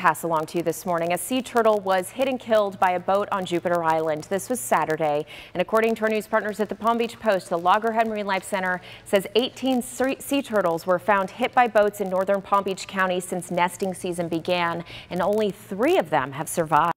pass along to you this morning. A sea turtle was hit and killed by a boat on Jupiter Island. This was Saturday, and according to our news partners at the Palm Beach Post, the Loggerhead Marine Life Center says 18 sea turtles were found hit by boats in northern Palm Beach County since nesting season began, and only 3 of them have survived.